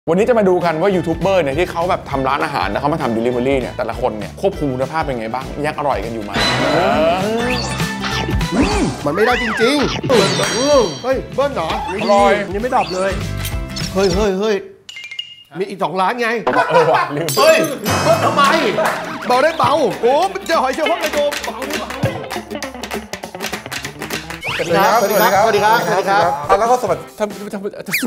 วันนี้จะมาดูกันว่ายูทูบเบอร์เนี่ยที่เขาแบบทำร้านอาหารแล้วเขามาทำ Delivery เนี่ยแต่ละคนเนี่ยควบคุมคุณภาพเป็นไงบ้างยังอร่อยกันอยู่ไหมมันไม่ได้จริงๆเฮ้ยเบิ้ลเหรออร่อยนี่ไม่ดับเลยเฮ้ยมีอีก2 ร้านไงว่ะลืมเฮ้ยเบิ้ลทำไมเบาได้เบาโอ้เจอหอยเชลล์พวกกระโดดเบาได้เบาสวัสดีครับแล้วก็สวัสดีท่านผู้ชม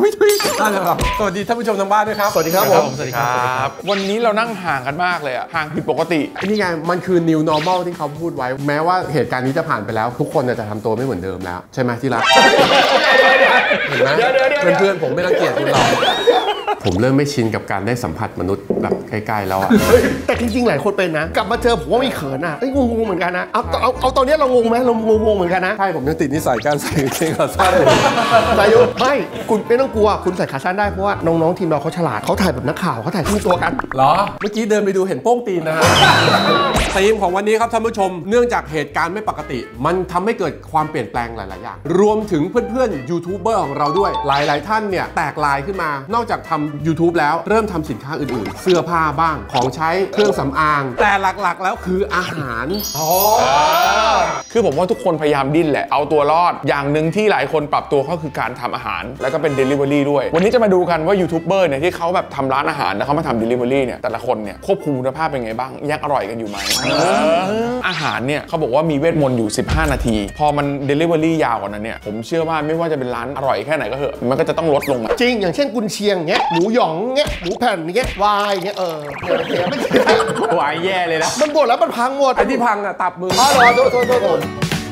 ทางบ้านด้วยครับสวัสดีครับผมสวัสดีครับวันนี้เรานั่งห่างกันมากเลยอะห่างผิดปกตินี่ไงมันคือ new normal ที่เขาพูดไว้แม้ว่าเหตุการณ์นี้จะผ่านไปแล้วทุกคนจะทำตัวไม่เหมือนเดิมแล้วใช่ไหมที่รักเห็นไหมเพื่อนๆผมไม่รังเกียจคุณหรอกผมเริ่มไม่ชินกับการได้สัมผัสมนุษย์แบบใกล้ๆแล้วอะแต่จริงๆหลายคนเป็นนะกลับมาเจอผมว่ามีเขินอะงงเหมือนกันนะเอาตอนนี้เรางงไหมเรางงเหมือนกันนะใช่ผมยังติดนิสัยการใส่กางเกงขาสั้นเลยสายุไม่คุณไม่ต้องกลัวคุณใส่ขาสั้นได้เพราะว่าน้องๆทีมเราเขาฉลาดเขาถ่ายแบบนักข่าวเขาถ่ายที่ตัวกันเหรอเมื่อกี้เดินไปดูเห็นโป้งตีนนะฮะธีมของวันนี้ครับท่านผู้ชมเนื่องจากเหตุการณ์ไม่ปกติมันทำให้เกิดความเปลี่ยนแปลงหลายๆอย่างรวมถึงเพื่อนๆยูทูบเบอร์ของเราด้วยหลายๆท่านเนี่ยแตกลายขึ้นมานอกจากทำ YouTube แล้วเริ่มทำสินค้าอื่นๆเสื้อผ้าบ้างของใช้เครื่องสำอางแต่หลักๆแล้วคืออาหารคือผมว่าทุกคนพยายามดิ้นแหละเอาตัวรอดอย่างหนึ่งที่หลายคนปรับตัวก็คือการทำอาหารแล้วก็เป็น Delivery ด้วยวันนี้จะมาดูกันว่ายูทูบเบอร์เนี่ยที่เขาแบบทำร้านอาหารแล้วเขามาทำ Delivery เนี่ยแต่ละคนเนี่ยควบคุมคุณภาพเป็นไงบ้างยังอร่อยกันอยู่ไหมอาหารเนี่ยเขาบอกว่ามีเวทมนต์อยู่15 นาทีพอมัน Delivery ยาวกว่านั้นเนี่ยผมเชื่อว่าไม่ว่าจะเป็นร้านอร่อยแค่ไหนก็เถอะมันก็จะต้องลดลงจริงอย่างเช่นกุนเชียงเงี้ยหมูหยองเงี้ยหมูแผ่นเงี้ยวายเงี้ยวายแย่เลยนะมันหมดแล้วมันพังหมดไอ้ที่พังอะตับมือรอโทษ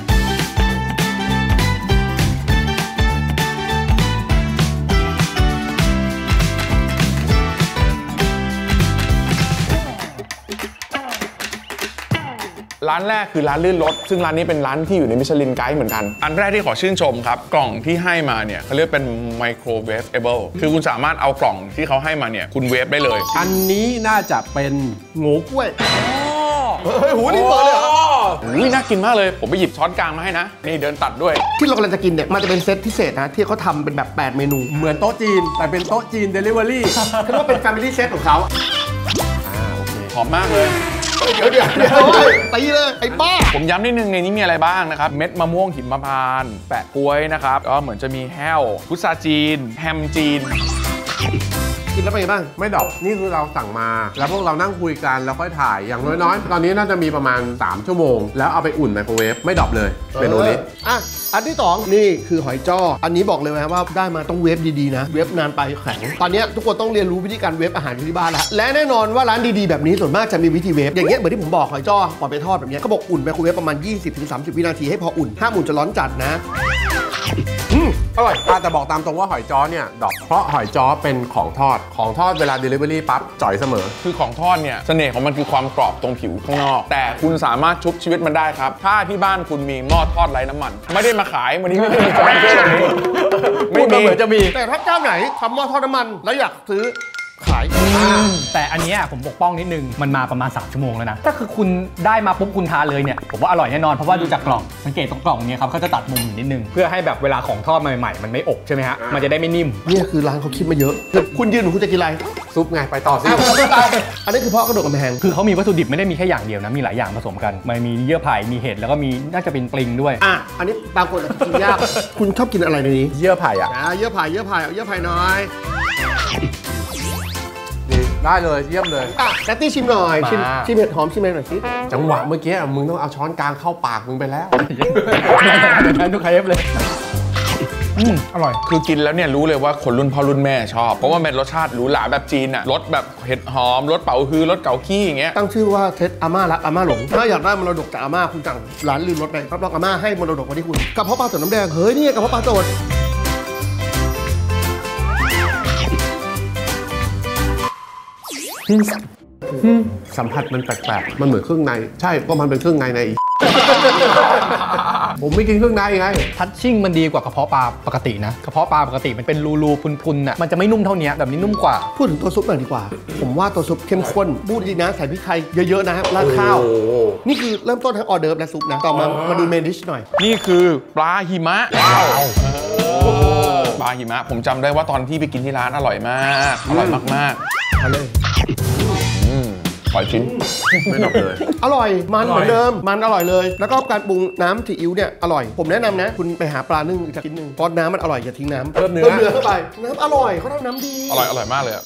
ร้านแรกคือร้านลื่นรถซึ่งร้านนี้เป็นร้านที่อยู่ในมิชลินไกด์เหมือนกันอันแรกที่ขอชื่นชมครับกล่องที่ให้มาเนี่ยเขาเรียกเป็นไมโครเวฟเอเบิลคือคุณสามารถเอากล่องที่เขาให้มาเนี่ยคุณเวฟได้เลยอันนี้น่าจะเป็นโง่กล้วยเฮ้ยหูนี่เปิดเลยเหรออุ้ยน่ากินมากเลยผมไปหยิบช้อนกลางมาให้นะนี่เดินตัดด้วยที่เรากำลังจะกินเนี่ยมันจะเป็นเซตพิเศษนะที่เขาทำเป็นแบบ8 เมนูเหมือนโต๊ะจีนแต่เป็นโต๊ะจีน Delivery คือว่าเป็น Family Set ของเขาโอเคหอมมากเลยเดี๋ยวตีเลยไอ้บ้าผมย้ำนิดนึงในนี้มีอะไรบ้างนะครับเม็ดมะม่วงหิมพานต์แปะกล้วยนะครับก็เหมือนจะมีแห้วพุทราจีนแฮมจีนกินแล้วเป็นไงบ้างไม่ดอกนี่คือเราสั่งมาแล้วพวกเรานั่งคุยกันแล้วค่อยถ่ายอย่างน้อยๆตอนนี้น่าจะมีประมาณ3 ชั่วโมงแล้วเอาไปอุ่นไมโครเวฟไม่ดรอปเลยเมนูนี้อันที่2นี่คือหอยจ้ออันนี้บอกเลยนะว่าได้มาต้องเวฟดีๆนะเวฟนานไปแข็งตอนนี้ทุกคนต้องเรียนรู้วิธีการเวฟอาหารที่บ้านแล้วและแน่นอนว่าร้านดีๆแบบนี้ส่วนมากจะมีวิธีเวฟอย่างเงี้ยเหมือนที่ผมบอกหอยจ้อก่อนไปทอดแบบนี้เขาบอกอุ่นไมโครเวฟประมาณ 20-30 วินาทีให้พออุ่นห้ามอุ่นจะร้อนจัดนะอร่อยแต่บอกตามตรงว่าหอยจ้อเนี่ยดอกเพราะหอยจ้อเป็นของทอดเวลา Delivery ปั๊บจ่อยเสมอคือของทอดเนี่ยเสน่ห์ของมันคือความกรอบตรงผิวข้างนอกแต่คุณสามารถชุบชีวิตมันได้ครับถ้าที่บ้านคุณมีหม้อทอดไร้น้ำมันไม่ได้มาขายวันนี้ไม่ได้มีสปอนเซอร์แบบนี้ไม่เหมือนจะมีแต่ถ้าเจ้าไหนทำหม้อทอดน้ำมันแล้วอยากซื้อขายแต่อันนี้ผมปกป้องนิดนึงมันมาประมาณ3 ชั่วโมงแล้วนะถ้าคือคุณได้มาปุ๊บคุณทานเลยเนี่ยผมว่าอร่อยแน่นอนเพราะว่าดูจากกล่องสังเกตตรงกล่องนี้ครับเขาจะตัดมุมนิดนึงเพื่อให้แบบเวลาของทอดใหม่ๆมันไม่อบใช่ไหมฮะมันจะได้ไม่นิ่มนี่คือร้านเขาคิดมาเยอะคุณยืนหรือคุณจะกินอะไรซุปไงไปต่อสิอันนี้คือเพาะกระดูกกระแพงคือเขามีวัตถุดิบไม่ได้มีแค่อย่างเดียวนะมีหลายอย่างผสมกันมันมีเยื่อไผ่มีเห็ดแล้วก็มีน่าจะเป็นปลิงด้วยอันนี้บางคนกินยากคุณชอบกินอะไรในนี้เยื่อไผ่เยื่อไผ่เอาเยื่อไผ่น้อยได้เลยเยี่ยมเลยแนตตี้ชิมหน่อยชิมเห็ดหอมชิมอะไรหน่อยสิจังหวะเมื่อกี้มึงต้องเอาช้อนกลางเข้าปากมึงไปแล้วทุกใครเลยอร่อยคือกินแล้วเนี่ยรู้เลยว่าคนรุ่นพ่อรุ่นแม่ชอบเพราะว่าเป็นรสชาติหรูหราแบบจีนรสแบบเห็ดหอมรสเป๋าฮือรสเกาขี้อย่างเงี้ยตั้งชื่อว่าเซตอาม่ารักอาม่าหลงถ้าอยากได้มรดกจากอาม่าคุณสั่งร้านลืมรสไปรับรองอาม่าให้มรดกมาที่คุณกระเพาะปลาสดน้ำแดงเฮ้ยนี่กระเพาะปลาสดสัมผัสมันแปลกๆมันเหมือนเครื่องในใช่เพราะมันเป็นเครื่องในผมไม่กินเครื่องในไงทัชชิ่งมันดีกว่ากระเพาะปลาปกตินะกระเพาะปลาปกติมันเป็นรูพุนๆน่ะมันจะไม่นุ่มเท่านี้แบบนี้นุ่มกว่าพูดถึงตัวซุปหน่อยดีกว่าผมว่าตัวซุปเข้มข้นบูดดีนะใส่พริกไทยเยอะๆนะครับราดข้าวนี่คือเริ่มต้นทั้งออเดิร์ฟและซุปนะต่อมาดูเมนดิชหน่อยนี่คือปลาหิมะว้าวปลาหิมะผมจำได้ว่าตอนที่ไปกินที่ร้านอร่อยมากอร่อยมากๆเอาเลยปล่อยชิ้นไม่ดอกเลยอร่อยมันเหมือนเดิมมันอร่อยเลยแล้วก็การปรุงน้ำซีอิ๊วเนี่ยอร่อยผมแนะนำนะคุณไปหาปลานึ่งอีกชิ้นนึงเพราะน้ำมันอร่อยอย่าทิ้งน้ำเพิ่มเนื้อเข้าไปน้ำอร่อยเขาทำน้ำดีอร่อยมากเลย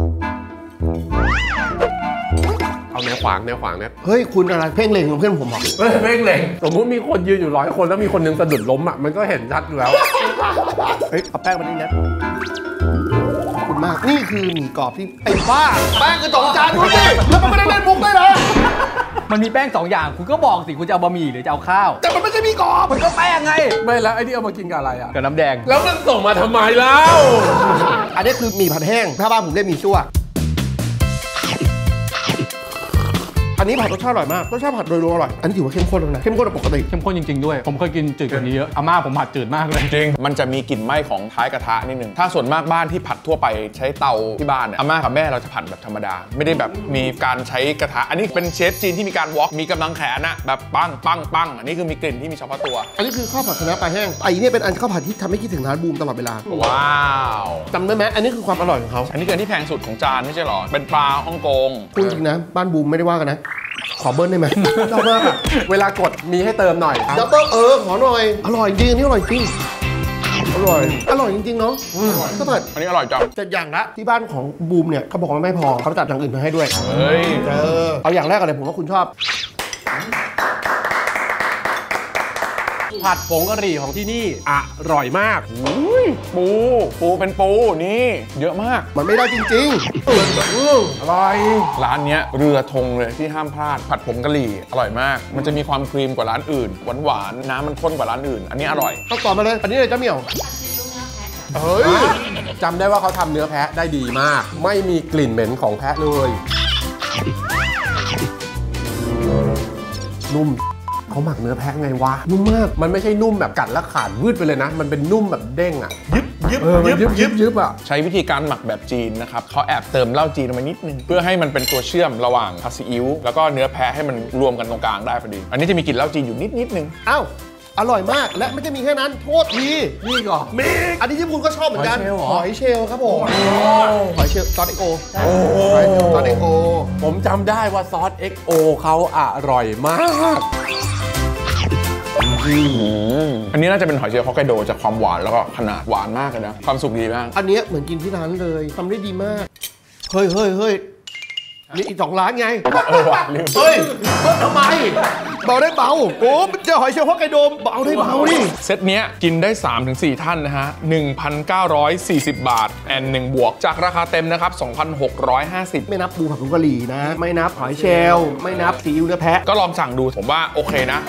เอาแนวขวางเนี่ยเฮ้ยคุณอะไรเพ่งเล็งของเพื่อนผมหรอเพ่งเล็งสมมติมีคนยืนอยู่100 คนแล้วมีคนนึงสะดุดล้มอ่ะมันก็เห็นชัดอยู่แล้วเฮ้ยเอาแป้งมาดินะขอบคุณมากนี่คือหมี่กรอบที่ไอ้บ้าแป้งคือ2 จานดูสิแล้วมันไม่ได้เล่นมุกได้เหรอมันมีแป้ง2 อย่างคุณก็บอกสิคุณจะเอาบะหมี่หรือจะเอาข้าวแต่มันไม่ใช่หมี่กรอบมันก็แป้งไงไม่แล้วไอ้ที่เอามากินกับอะไรอ่ะกับน้ำแดงแล้วมันส่งมาทำไมเล่าอันนี้คือหมี่ผัดแห้งถ้าบ้านผมเรียกหมี่ซั่วอันนี้ผัดรสชาติอร่อยมากรสชาติผัดโดยรวมอร่อยอันนี้ถือว่าเข้มข้นแล้วนะเข้มข้นกว่าปกติเข้มข้นจริงๆด้วยผมเคยกินจืดกว่านี้เยอะอาม่าผมผัดจืดมากเลยจริงมันจะมีกลิ่นไหม้ของท้ายกระทะนิดนึงถ้าส่วนมากบ้านที่ผัดทั่วไปใช้เตาที่บ้านเนี่ยอาม่ากับแม่เราจะผัดแบบธรรมดาไม่ได้แบบมีการใช้กระทะอันนี้เป็นเชฟจีนที่มีการวอล์กมีกำลังแขนนะแบบปังอันนี้คือมีกลิ่นที่มีเฉพาะตัวอันนี้คือข้าวผัดคะน้าปลาแห้งไอ้นี่เป็นอันข้าวผัดที่ทำให้คิดถึงร้านบูมตลอดเวลาว้าวจำได้ไหมอันนี้คือความอร่อยของเขาอันนี้คือที่แพงสุดของจานไม่ใช่หรอเป็นปลาฮ่องกงพูดจริงนะบ้านบูมไม่ได้ว่ากันนะขอเบิ้ลได้ไหมชอบมากเวลากดมีให้เติมหน่อยดับเบิ้ลขอหน่อยอร่อยจริงอันนี้อร่อยจริงอร่อยจริงๆเนาะก็เปิดอันนี้อร่อยจังแต่อย่างละที่บ้านของบูมเนี่ยเขาบอกว่าไม่พอเขาจัดอย่างอื่นมาให้ด้วยเฮ้ยเอาอย่างแรกก่อนเลยผมว่าคุณชอบผัดผงกะหรี่ของที่นี่อร่อยมากปูเป็นปูนี่เยอะมากมันไม่ได้จริงอร่อยร้านนี้เรือธงเลยที่ห้ามพลาดผัดผงกะหรี่อร่อยมากมันจะมีความครีมกว่าร้านอื่นหวานน้ำมันข้นกว่าร้านอื่นอันนี้อร่อยต้องต่อมาเลยอันนี้เลยเจ้าเหมี่ยวจำได้ว่าเขาทำเนื้อแพะได้ดีมากไม่มีกลิ่นเหม็นของแพะเลยนุ่มเขาหมักเนื้อแพะไงวะนุ่มมากมันไม่ใช่นุ่มแบบกัดแล้วขาดวืดไปเลยนะมันเป็นนุ่มแบบเด้งอ่ะยึบอ่ะใช้วิธีการหมักแบบจีนนะครับเขาแอบเติมเหล้าจีนลงไปนิดนึงเพื่อให้มันเป็นตัวเชื่อมระหว่างผัดซีอิ๊วแล้วก็เนื้อแพะให้มันรวมกันตรงกลางได้พอดีอันนี้จะมีกลิ่นเหล้าจีนอยู่นิดนึงอ้าวอร่อยมากและไม่จะมีแค่นั้นโทษทีนี่ก่อนมีอันนี้ที่คุณก็ชอบเหมือนกันหอยเชลล์ครับผมหอยเชลล์ซอสเอ็กโอซอสเอ็กโอผมจำได้ว่าซอสเอ็กโอเขาอร่อยมากอันนี้น่าจะเป็นหอยเชลล์ฮอกไกโดจากความหวานแล้วก็ขนาดหวานมากเลยนะความสุกดีมากอันนี้เหมือนกินที่ร้านเลยทำได้ดีมากเฮ้ยนี่อีก2 ร้านไงเฮ้ยทำไมเบาได้เบาโอ้เจอหอยเชลล์ฮอกไกโดเบาได้เบาดิเซตเนี้ยกินได้ 3-4 ท่านนะฮะ 1,940 บาทแอน1 บวกจากราคาเต็มนะครับ 2,650 ไม่นับปูผัดผงกะหรี่นะไม่นับหอยเชลล์ไม่นับซีอิ๊วเนื้อแพะก็ลองสั่งดูผมว่าโอเคนะ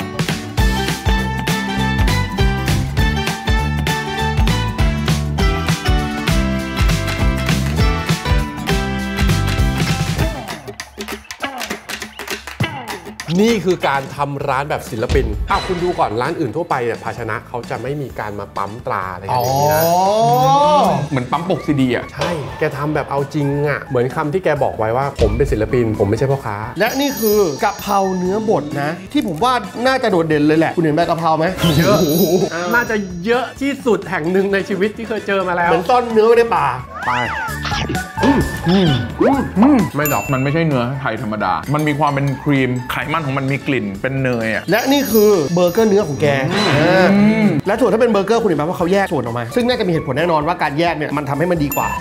นี่คือการทำร้านแบบศิลปินคุณดูก่อนร้านอื่นทั่วไปเนี่ยภาชนะเขาจะไม่มีการมาปั๊มตราอะไรอย่างนี้นะเหมือนปั๊มปกซีดีอ่ะใช่แกทำแบบเอาจริงอ่ะเหมือนคำที่แกบอกไว้ว่าผมเป็นศิลปินผมไม่ใช่พ่อค้าและนี่คือกะเพราเนื้อบดนะที่ผมว่าน่าจะโดดเด่นเลยแหละคุณเห็นใบกะเพราไหมเยอะน่าจะเยอะที่สุดแห่งหนึ่งในชีวิตที่เคยเจอมาแล้วเหมือนซ่อนเนื้อไว้ในป่าไปไม่ดอกมันไม่ใช่เนื้อไทยธรรมดามันมีความเป็นครีมไขมันของมันมีกลิ่นเป็นเนยอ่ะและนี่คือเบอร์เกอร์เนื้อของแกและส่วนถ้าเป็นเบอร์เกอร์คุณเห็นไหมว่าเขาแยกส่วนออกมาซึ่งน่าจะมีเหตุผลแน่นอนว่าการแยกเนี่ยมันทำให้มันดีกว่า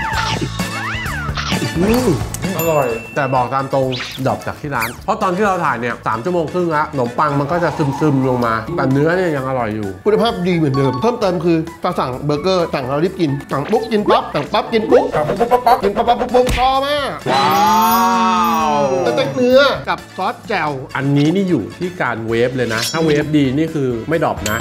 อร่อยแต่บอกตามตรงดรอปจากที่ร้านเพราะตอนที่เราถ่ายเนี่ย3 ชั่วโมงครึ่งละขนมปังมันก็จะซึมลงมาแต่เนื้อเนี่ยยังอร่อยอยู่คุณภาพดีเหมือนเดิมเพิ่มเติมคือเราสั่งเบอร์เกอร์สั่งเรารีบกินสั่งปุ๊บกินปั๊บสั่งปั๊บกินปุ๊บสั่งปุ๊บกินปั๊บปุ๊บพอมากว้าวสเต็กเนื้อกับซอสแจ่วอันนี้นี่อยู่ที่การเวฟเลยนะถ้าเวฟดีนี่คือไม่ดรอปนะ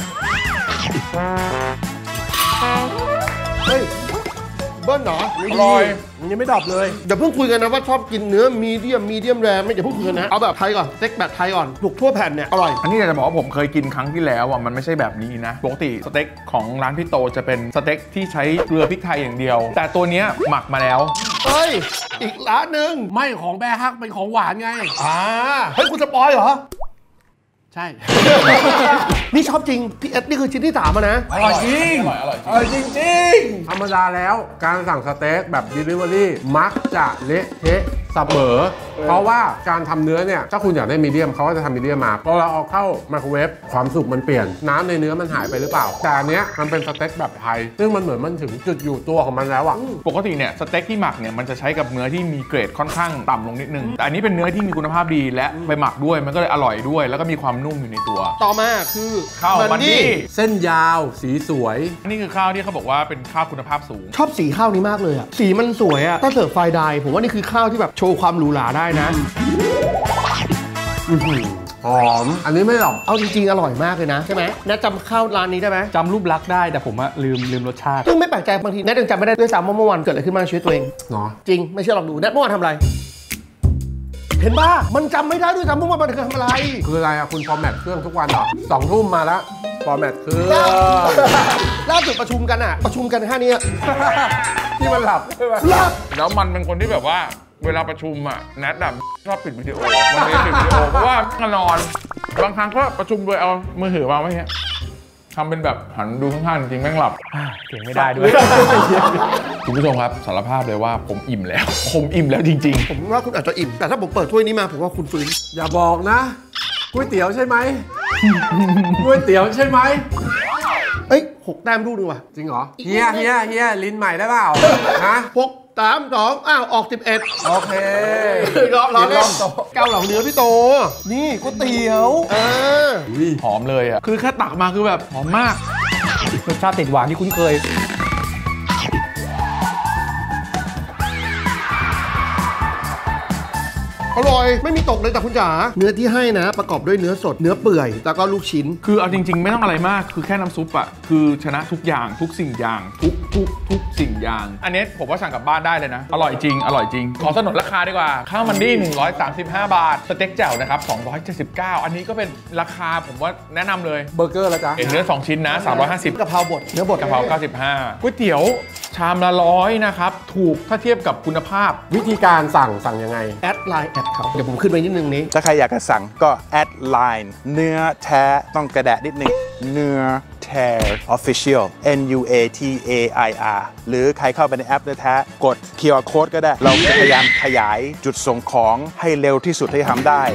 เฮ้ยเบิ้ลเหรออร่อยยังไม่ดรอปเลยอย่าเพิ่งคุยกันนะว่าชอบกินเนื้อมีเดียมแรไม่อย่าเพิ่งคุยกันนะเอาแบบไทยก่อนสเต็กแบบไทยก่อนถูกทั่วแผ่นเนี่ยอร่อยอันนี้อยากจะบอกว่าผมเคยกินครั้งที่แล้วอ่ะมันไม่ใช่แบบนี้นะปกติสเต็กของร้านพี่โตจะเป็นสเต็กที่ใช้เกลือพริกไทยอย่างเดียวแต่ตัวนี้หมักมาแล้วเฮ้ยอีกร้านนึงไม่ของแบฮักเป็นของหวานไงเฮ้ยคุณสปอยเหรอใช่นี่ชอบจริงพี่เอสนี่คือชิ้นที่3นะอร่อยจริงอร่อยจริงอร่อยจริงๆธรรมดาแล้วการสั่งสเต็กแบบ Delivery มักจะเละเทะเสมอเพราะว่าการทำเนื้อเนี่ยถ้าคุณอยากได้มีเดียมเขาก็จะทำมีเดียมมาพอเราเอาเข้าไมโครเวฟความสุกมันเปลี่ยนน้ำในเนื้อมันหายไปหรือเปล่าแต่อันเนี้ยมันเป็นสเต็กแบบไทยซึ่งมันเหมือนมันถึงจุดอยู่ตัวของมันแล้วอ่ะปกติเนี่ยสเต็กที่หมักเนี่ยมันจะใช้กับเนื้อที่มีเกรดค่อนข้างต่ำลงนิดนึงแต่อันนี้เป็นเนื้อที่มีคุณภาพดีและไปหมักด้วยมันก็เลยอร่อยด้วย แล้วก็มีความนุ่มอยู่ในตัวต่อมาคือข้าวมันดี้เส้นยาวสีสวยนี่คือข้าวที่เขาบอกว่าเป็นข้าวคุณภาพสูงชอบสีข้าวนี้มากเลยอะสีมันสวยอะถ้าเสิร์ฟไฟน์ไดน์ผมว่านี่คือข้าวที่แบบโชว์ความหรูหราได้นะหอมอันนี้ไม่หรอกเอาจริงๆ อร่อยมากเลยนะใช่ไหมแนทจำข้าวร้านนี้ได้ไหมจำรูปลักษณ์ได้แต่ผมอะลืมรสชาติซึ่งไม่แปลกใจบางทีแนทยังจำไม่ได้ด้วยซ้ำว่าเมื่อวานเกิดอะไรขึ้นมาในชีวิตตัวเองเนาะจริงไม่เชื่อลองดูแนทเมื่อวานทำอะไร เห็นป่ะมันจำไม่ได้ด้วยซ้ำเมื่อวานมันทำอะไรคืออะไรอะคุณฟอร์แมตเครื่องทุกวันเหรอ2 ทุ่มมาแล้วฟอร์แมตเครื่องล่าสุดประชุมกันอะประชุมกันแค่นี้ที่มันหลับใช่ไหมลับแล้วมันเป็นคนที่แบบว่าเวลาประชุมอ่ะแนทชอบปิดวิดีโอมันเลยปิดวิดีโอเพราะว่าก็นอนบางครั้งก็ประชุมโดยเอามือถือวางไว้เงี้ยทำเป็นแบบหันดูข้างๆจริงๆแม่งหลับเถียงไม่ได้ด้วยคุณผู้ชมครับสารภาพเลยว่าผมอิ่มแล้ว ผมอิ่มแล้วจริงผมว่าคุณอาจจะอิ่มแต่ถ้าผมเปิดถ้วยนี้มาผมว่าคุณฟื้นอย่าบอกนะก๋วยเตี๋ยวใช่ไหมก๋วยเตี๋ยวใช่ไหมเอ้ย6 แต้มลูกนึงว่ะจริงเหรอเฮียลิ้นใหม่ได้เปล่าฮะ 6 3 2อ้าวออก 11 โอเครอเล่นโต๊ะเกาเหลาเนื้อพี่โต นี่ก๋วยเตี๋ยวๆ หอมเลยอ่ะคือแค่ตักมาคือแบบหอมมากรสชาติติดหวานที่คุ้นเคยอร่อยไม่มีตกเลยแต่คุณจ๋าเนื้อที่ให้นะประกอบด้วยเนื้อสดเนื้อเปื่อยแล้วก็ลูกชิ้นคือเอาจริงๆไม่ต้องอะไรมากคือแค่น้ำซุปอ่ะคือชนะทุกอย่างทุกสิ่งอย่างทุกสิ่งอย่าง อันนี้ผมว่าสั่งกลับบ้านได้เลยนะอร่อยจริงอร่อยจริงขอสนนราคาดีกว่าข้าวมันดี้135 บาทสเต็กแจ่วนะครับ279อันนี้ก็เป็นราคาผมว่าแนะนำเลยเบอร์เกอร์แล้วจ้ะเห็นเนื้อ2ชิ้นนะ350 กะเพราบดเนื้อบดกะเพรา95ก๋วยเตี๋ยวชามละ100นะครับถูกถ้าเทียบกับคุณภาพวิธีการสั่งยังไงแอดไลน์แอดเขาเดี๋ยวผมขึ้นไปนิดนึงนี้ถ้าใครอยากจะสั่งก็แอดไลน์เนื้อแท้ต้องกระแดะนิดนึงเนื้อแท้ Official NUATAIR หรือใครเข้าไปในแอปเนื้อแท้กด QR Code ก็ได้ เราจะพยายามขยายจุดส่งของให้เร็วที่สุดที่ทำได้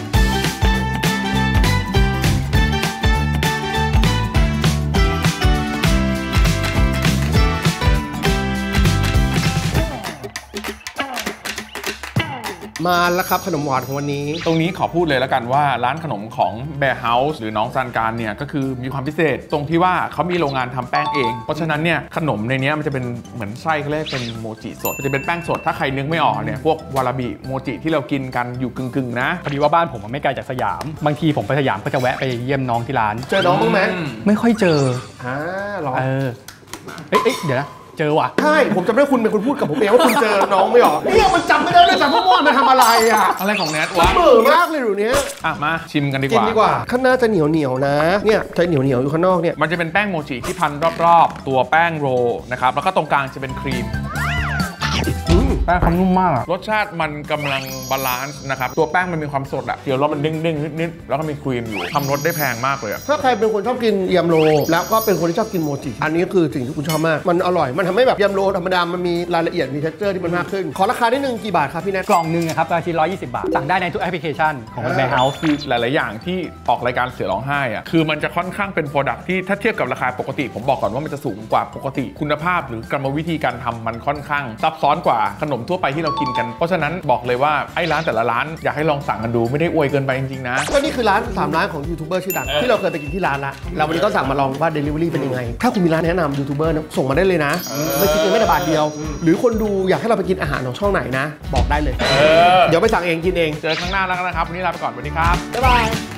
มาแล้วครับขนมหวานของวันนี้ตรงนี้ขอพูดเลยแล้วกันว่าร้านขนมของ Bear House หรือน้องซันการเนี่ยก็คือมีความพิเศษตรงที่ว่าเขามีโรงงานทำแป้งเองเพราะฉะนั้นเนี่ยขนมในนี้มันจะเป็นเหมือนไส้เขาเรียกเป็นโมจิสดมันจะเป็นแป้งสดถ้าใครนึกไม่ออกเนี่ยพวกวาราบิโมจิที่เรากินกันอยู่กึ่งๆนะพอดีว่าบ้านผมมันไม่ไกลจากสยาม บางทีผมไปสยามก็จะแวะไปเยี่ยมน้องที่ร้านเจอน้องบ้างไหมไม่ค่อยเจอหรอเอ้ยเดี๋ยวนะ เจอว่ะใช่ผมจำได้คุณเป็นคนพูดกับผมเองว่าคุณเจอน้องไม่หรอเนี่ยมันจำไม่ได้เลยแต่เมื่อวานมันทำอะไรอ่ะอะไรของแนทวะเบื่อมากเลยหนูเนี้ยอ่ะมาชิมกันดีกิกนว่าดีกว่าข้างหน้าจะเหนียวเหนียวๆนะเนี่ยจะเหนียวเหนียวๆอยู่ข้างนอกเนี่ยมันจะเป็นแป้งโมจิที่พันรอบๆ ตัวแป้งโรลนะครับแล้วก็ตรงกลางจะเป็นครีมแป้งเขานุ่มมากอะรสชาติมันกำลังบาลานซ์นะครับตัวแป้งมันมีความสดอะเดี๋ยวแล้วมันเด้งๆนิดๆแล้วก็มีครีมอยู่ทำรสได้แพงมากเลยอะถ้าใครเป็นคนชอบกินยำโรแล้วก็เป็นคนที่ชอบกินโมจิอันนี้คือสิ่งที่คุณชอบมากมันอร่อยมันทำให้แบบยำโรธรรมดามันมีรายละเอียดมีเท็กเจอร์ที่มันมากขึ้นขอราคาได้หนึ่งกี่บาทครับพี่แนทกล่องหนึ่งอะครับราคา120 บาท สั่งได้ในทุกแอปพลิเคชันของแบร์เฮาส์คือหลาย ๆ อย่างที่ออกรายการเสือร้องไห้อะคือมันจะค่อนข้างเป็นโปรดักที่ถ้าเทียบกับราคาปกติผมบอกก่อนว่ามันจะสูงกว่าปกติคุณภาพหรือกรรมวิธีการทำมันค่อนข้างซับซ้อนกว่าขนมทั่วไปที่เรากินกันเพราะฉะนั้นบอกเลยว่าไอ้ร้านแต่ละร้านอยากให้ลองสั่งกันดูไม่ได้อวยเกินไปจริง ๆ นะก็นี่คือร้าน3ร้านของยูทูบเบอร์ชื่อดังที่เราเคยไปกินที่ร้านละเราวันนี้ก็สั่งมาลองว่า Delivery เป็นยังไงถ้าคุณมีร้านแนะนำยูทูบเบอร์นะส่งมาได้เลยนะไม่คิดเงินไม่แต่บาทเดียวหรือคนดูอยากให้เราไปกินอาหารของช่องไหนนะบอกได้เลยเดี๋ยวไปสั่งเองกินเองเจอข้างหน้าแล้วกันนะครับวันนี้ลาไปก่อนสวัสดีครับบ๊ายบาย